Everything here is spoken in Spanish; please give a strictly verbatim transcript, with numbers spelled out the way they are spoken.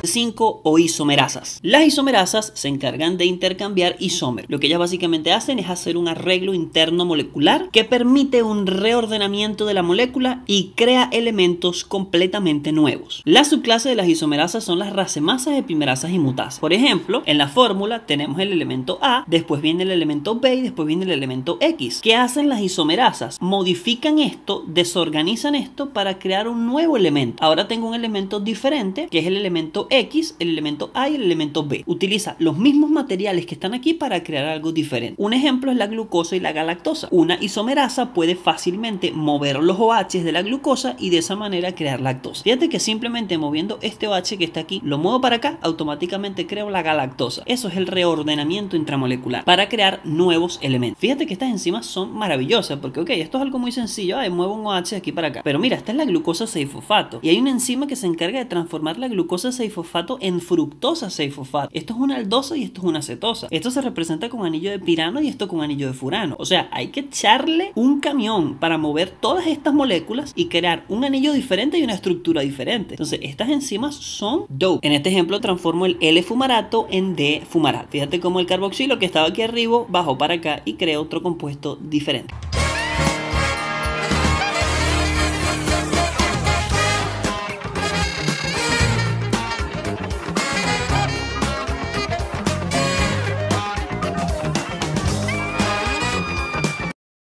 cinco o isomerasas. Las isomerasas se encargan de intercambiar isómeros. Lo que ellas básicamente hacen es hacer un arreglo interno molecular que permite un reordenamiento de la molécula y crea elementos completamente nuevos. La subclase de las isomerasas son las racemasas, epimerasas y mutasas. Por ejemplo, en la fórmula tenemos el elemento A, después viene el elemento B y después viene el elemento X. ¿Qué hacen las isomerasas? Modifican esto, desorganizan esto para crear un nuevo elemento. Ahora tengo un elemento diferente, que es el elemento X, el elemento A y el elemento B. Utiliza los mismos materiales que están aquí para crear algo diferente. Un ejemplo es la glucosa y la galactosa. Una isomerasa puede fácilmente mover los OH de la glucosa y de esa manera crear lactosa. Fíjate que simplemente moviendo este OH que está aquí, lo muevo para acá, automáticamente creo la galactosa. Eso es el reordenamiento intramolecular para crear nuevos elementos. Fíjate que estas enzimas son maravillosas porque, ok, esto es algo muy sencillo. Ay, muevo un OH de aquí para acá. Pero mira, esta es la glucosa seis fosfato y hay una enzima que se encarga de transformar la glucosa seis fosfato en fructosa seis fosfato. Esto es una aldosa y esto es una cetosa. Esto se representa con anillo de pirano y esto con anillo de furano. O sea, hay que echarle un camión para mover todas estas moléculas y crear un anillo diferente y una estructura diferente. Entonces, estas enzimas son dope. En este ejemplo transformo el L-fumarato en D-fumarato. Fíjate cómo el carboxilo que estaba aquí arriba bajó para acá y crea otro compuesto diferente.